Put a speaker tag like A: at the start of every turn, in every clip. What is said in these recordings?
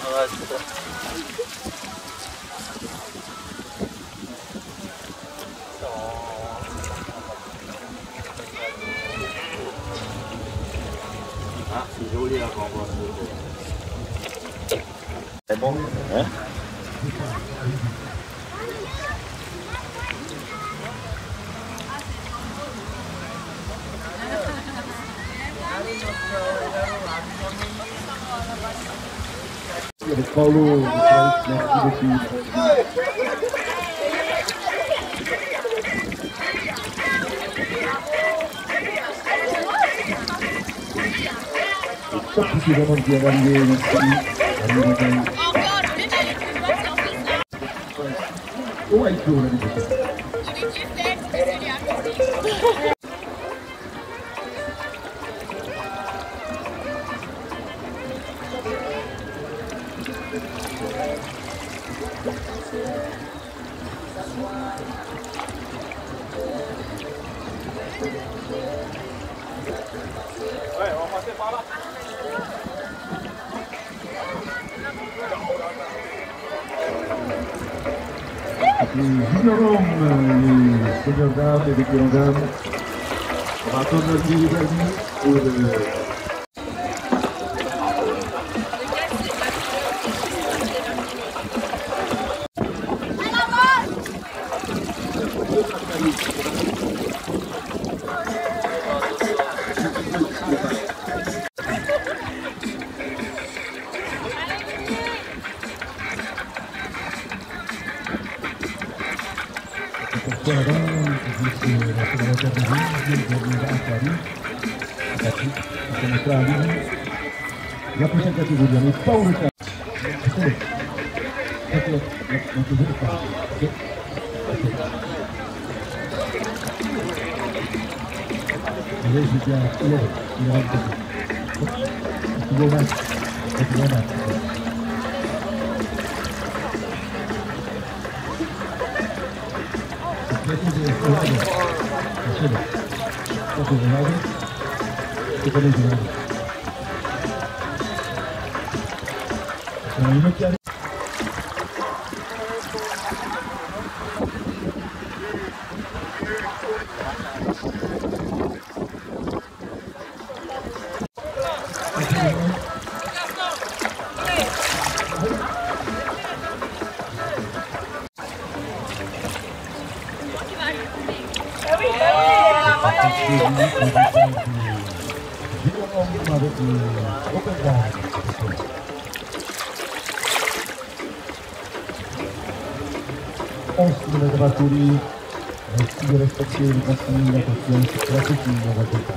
A: Ouais, c'est ça.
B: Ah, c'est joli là quand on voit.
A: C'est bon, hein?
C: Avec Paulo, merci beaucoup. Pas suffisamment bien validé, merci. Oh, il faut la vidéo.
D: Ouais, on va passer par là.
C: Junior homme, les seniors dames et les vétérans dames. On va attendre notre dernier pour le... La prochaine catégorie, on n'est pas au retard. Merci de respecter les consignes d'attention stratégique dans votre état.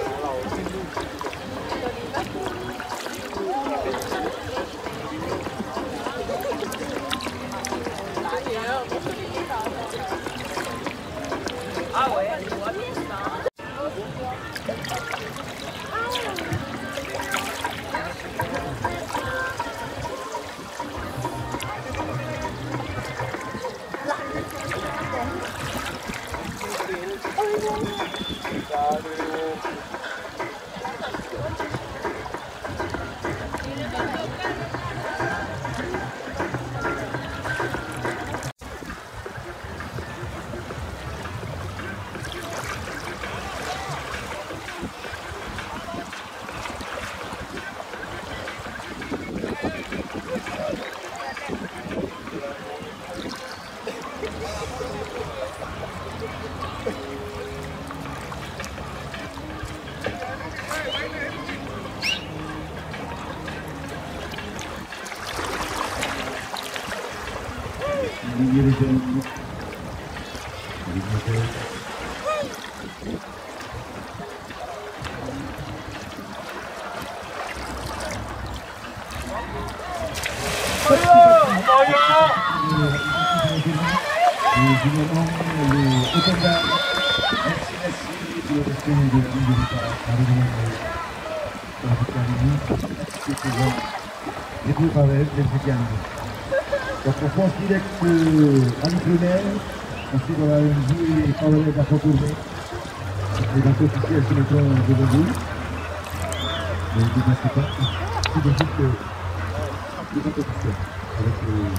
C: Donc on pense direct à l'Ukraine, ensuite on a une vie et on va contourner. Les bateaux officiels se mettront devant vous. Ne dépassez pas. C'est possible que de compétition avec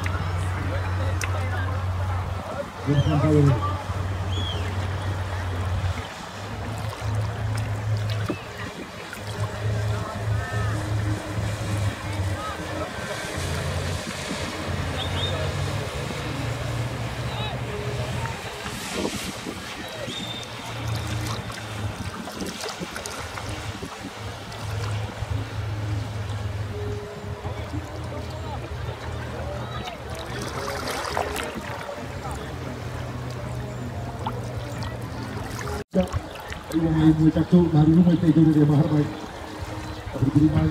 C: le Power. Mười cắt trụ mà đúng rồi tay tôi để mà hát bài ở cái mai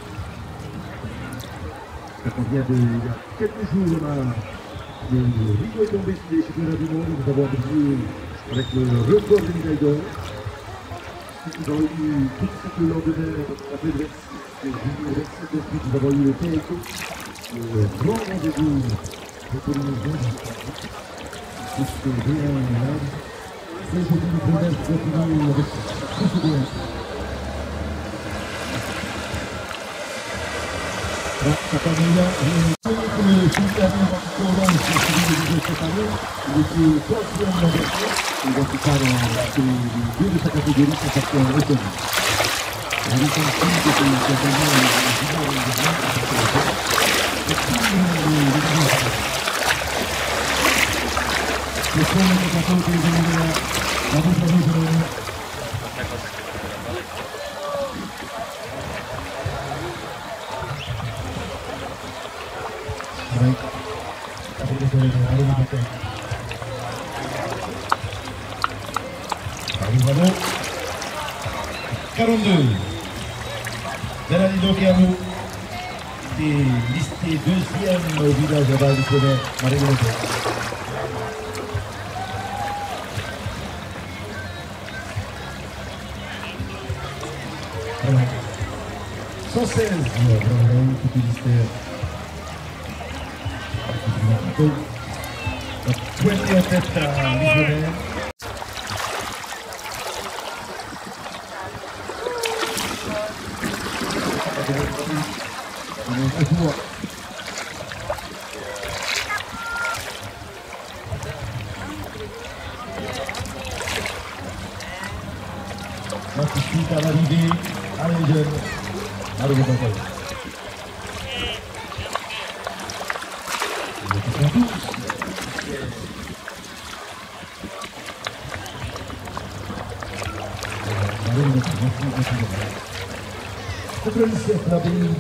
C: các con nhà thì quelques jours là le Rio est tombé sur les championnats du monde. Nous avons vu avec le record de médailles d'or. Nous avons eu tout ce lendemain après le 27 ensuite nous avons eu le TSO, le grand rendez-vous de Polynésie. C'était bien là. C'est une promesse de finir avec tout ce bien. La famille le super Coran c'est celui de cette année. Il était troisième mondial. Il va se faire les deux de sa catégorie sont partis en autonomie. La licence qui était le premier de la faute est la bouche de Arrivano 42 Bernardino Chiamo qui est listé deuxième au village de Val-du-Poney, Marie-Monté. Voilà. 116 qui est listé 20 en tête à Lisbonne. Participe à l'arrivée à les jeunes, à le bataille. Contre le chef la bénie,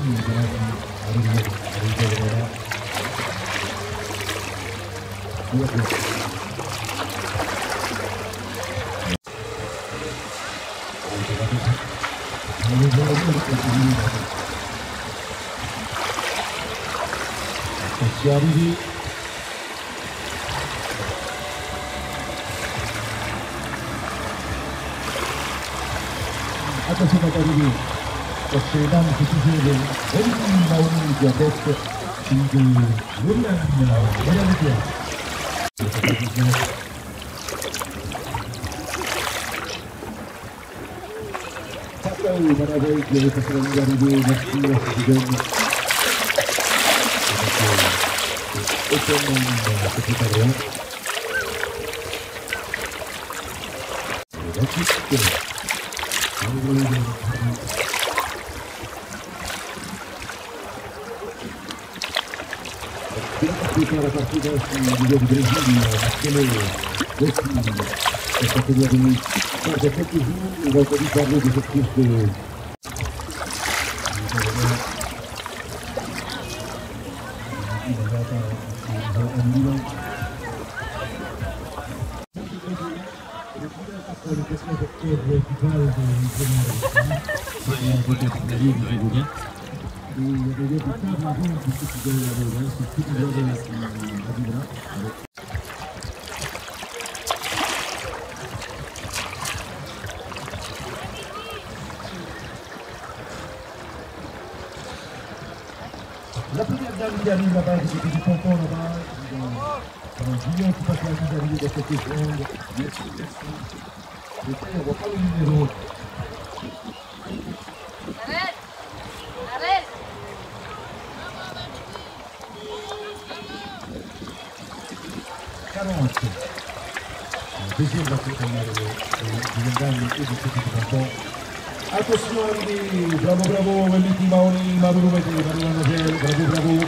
C: c'est arrivé. Attention à arriver. Parce que là, c'est toujours le Maoni qui a tête de William Réalité. Pascal Maravai qui avait passé la ligne d'arrivée, merci à ce jeune. Autrement, petit adrien. Le 28. Pour la partie du Brésil, cette catégorie. Dans quelques jours, on va encore parler de cette course de... La première dame qui arrive là-bas, c'est du ponton là-bas. Un Guillaume qui passe la ligne d'arrivée de cette seconde. Merci, merci. Et puis, on ne voit pas le numéro. Arrête! Arrête! 40. Deuxième de la Villengani et de Petit Canton. Attention arrivé, bravo bravo, Meliti Maoni, Maduro Mete, Marina Nogel, bravo bravo.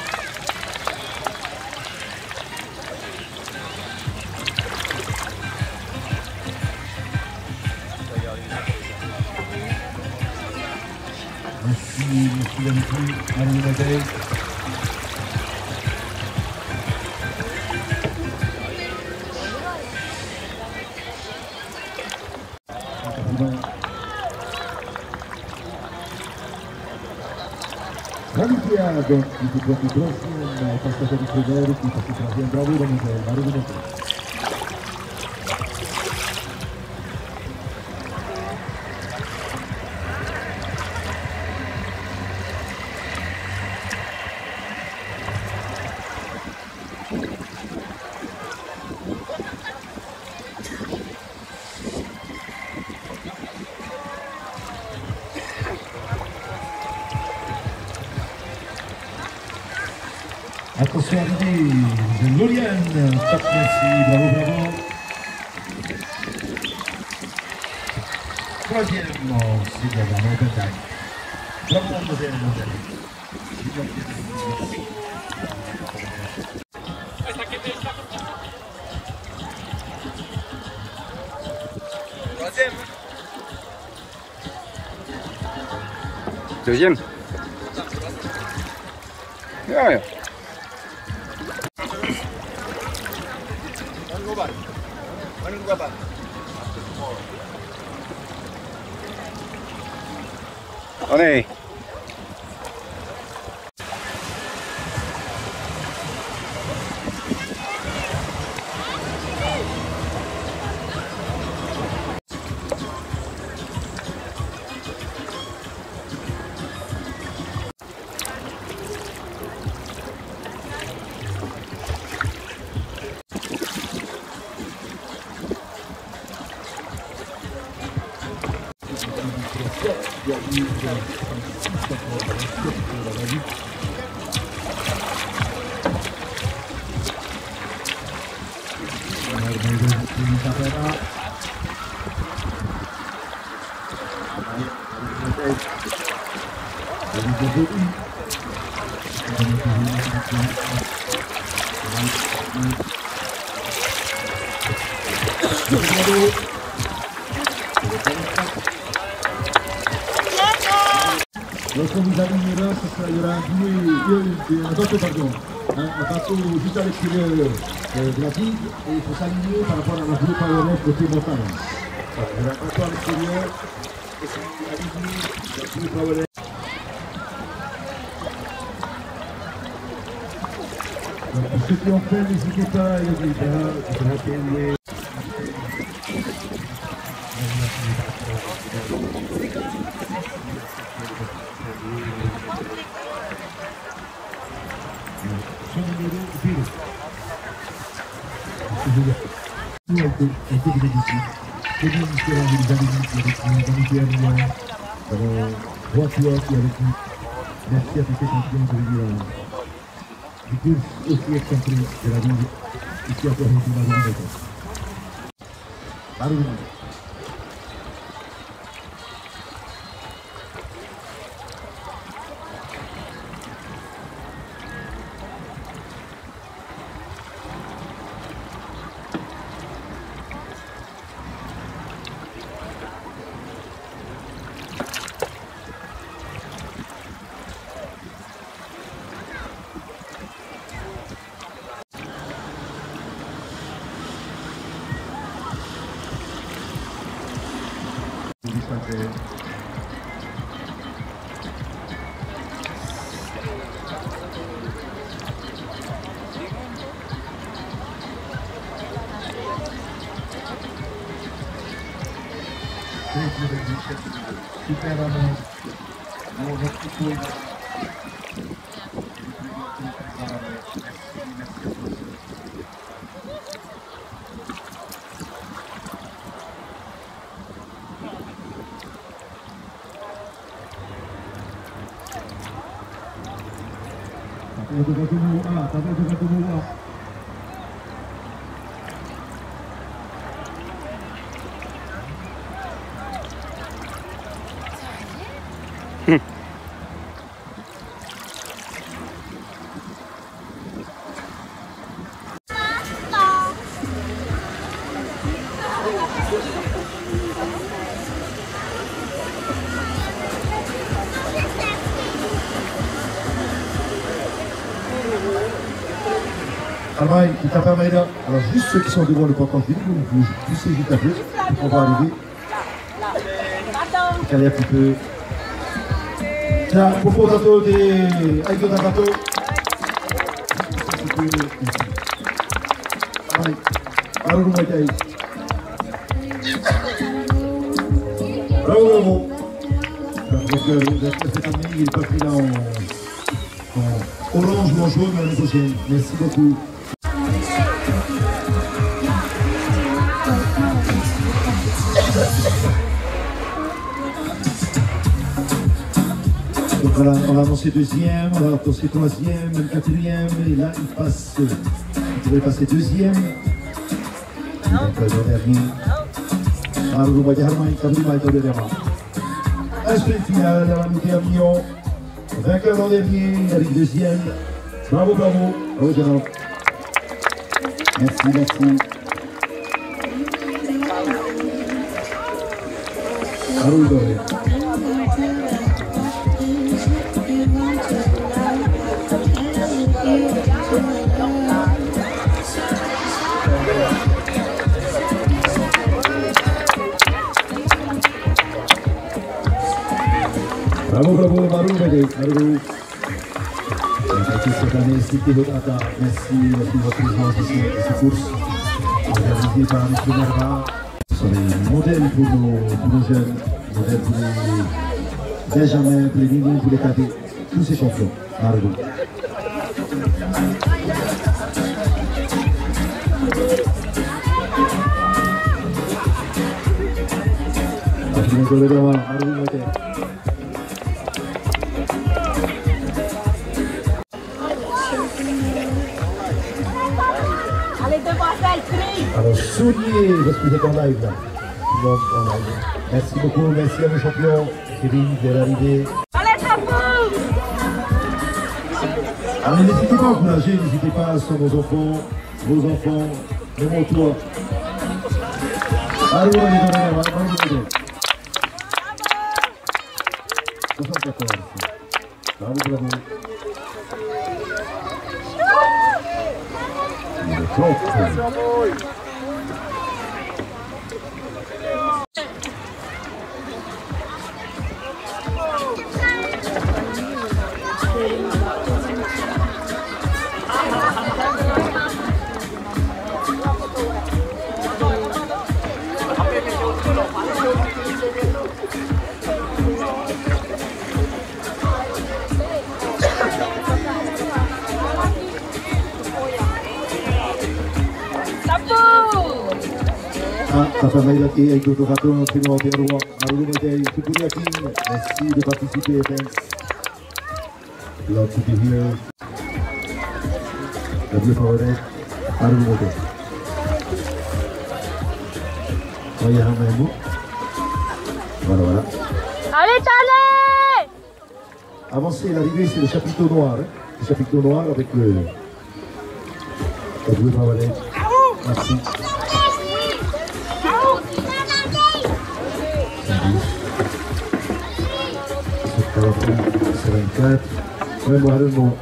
C: Merci Meliti, Marina Nogel. Galicia, donc, qui se proprio prossimo, passato di Federico, qui si trasviene bravo da Michele, Mario Di Attention arrivé de Loriane, top merci, bravo bravo. Troisième, c'est bien, on peut taille. Bravo mademoiselle,
A: Deuxième. Ja. Allez. Lorsqu'on vous alignera, il y aura un autre pardon. Un bateau juste à l'extérieur de la ville et il faut s'aligner par rapport à la voie par le côté montagne. Il y aura un bateau à l'extérieur et c'est aligné la voie par le pour ceux qui ont fait, n'hésitez pas, il y a des gars qui sont payés. Merci à tous ces champions du course aussi excentré de la ville ici à Florentine.
C: Allemagne, il t'a permis là. Alors, juste ceux qui sont devant le portant fini, vous poussez vite un peu. On va arriver. Caler un petit peu. Tiens, pour Tato des Aïdo Tato. Allez, allons nous mettre. Bravo, bravo. Donc, cette année, il n'est pas pris là en orange ou en jaune l'année prochaine. Merci beaucoup. Donc voilà, on va avancer deuxième, on va avancer troisième, même quatrième, et là il passe, il pourrait passer deuxième. Donc le dernier. Alors vous voyez, Harmaï, Kaboumaï, le dernier. Un sprint final, on va monter à Mion. Vainqueur l'an dernier, il arrive deuxième. Bravo, bravo. Bravo, Jean. Merci, merci. Bravo, bravo. Bravo, bravo, Maru, Maru. Cette année, c'était votre attaque. Merci de votre présence ici à cette course. Organisée par M. Merva. Ce sont des modèles pour nos jeunes, modèles pour les Benjamins, pour les Minions, pour les cadets, tous ces champions. Maru. Alors, souliez, parce que vous êtes en live là. Tout le monde en live. Merci beaucoup, merci à nos champions. Kevin, de l'arrivée.
E: Allez, chapeau!
C: Alors, n'hésitez pas à encourager, n'hésitez pas sur nos enfants, vos enfants, de mon toit. Allez, allez, allez, allez, 74. Bravo, bravo. Papa Maïlaki avec d'autres ratons, notre numéro 1 roi, Maroulou Médaille, Tukouniakin, merci de participer, thanks. Love to be here. La bleue favorite, Maroulou Médaille. Voyez un même mot. Voilà, voilà.
E: Allez, allez!
C: Avancez, l'arrivée, c'est le chapiteau noir. Hein. Le chapiteau noir avec la bleue favorite. Merci. 74, même voir le mot.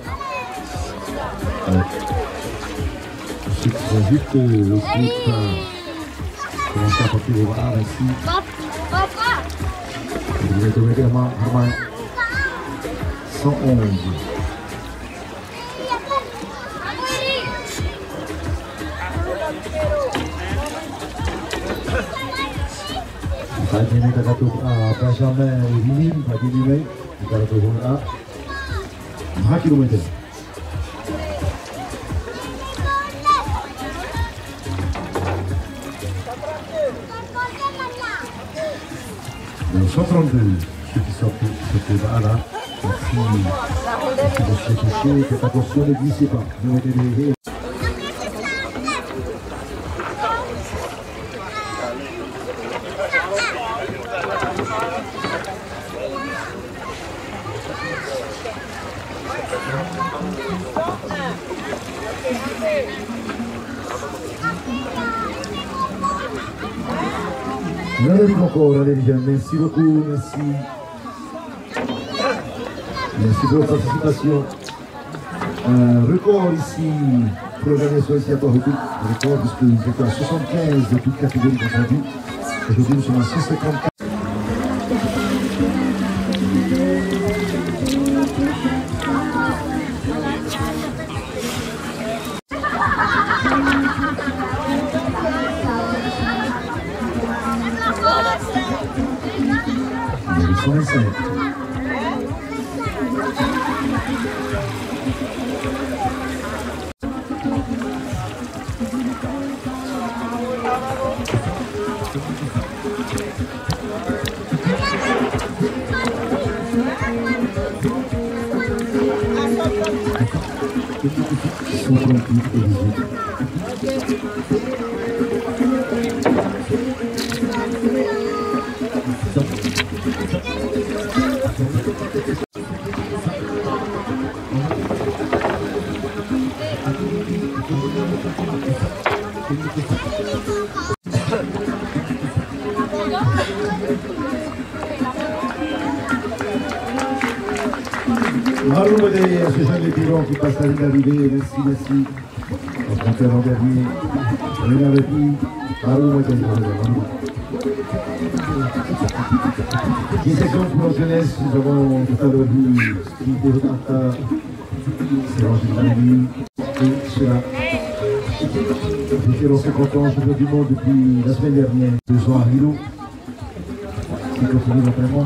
C: Ceux qui sont juste le slip, commencer à porter les bras ici. Vous êtes régulièrement 111. Pagi ini kita tuh Benjamin Winim pagi ini kita tuh guna 5 km. Donc 132 ceux qui sortent là. Merci de se toucher, faites attention, ne glissez pas. Vous mettez les On arrive encore, les jeunes. Merci beaucoup, merci. Merci pour votre participation. Un record ici pour l'organisation ici à Port-Rocourt, record, puisqu'ils étaient à 75 de toutes catégories confondues. Aujourd'hui, nous sommes à 154. Numéro 125. Maroum derrière ce jeune vétéran qui passe la ligne d'arrivée, merci. En compteur en dernier, René avec lui, Maroum derrière. 10 secondes pour la jeunesse, nous avons tout à l'heure vu Spirito Tata, c'est Angèle Danny, et cela. Vétéran 50 ans, champion du monde depuis la semaine dernière, 2 ans à Rio, qui continue l'entraînement.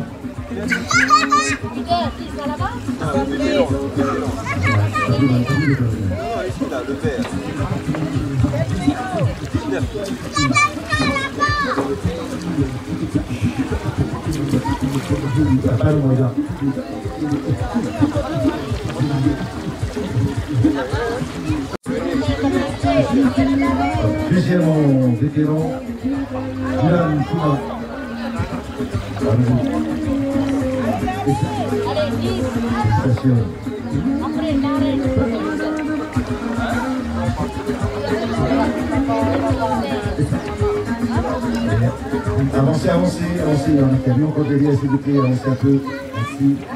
C: Deuxièmement, vétéran, Dylan Kouma. Avancez, on a vu encore derrière, s'il vous plaît, avancez un peu, merci.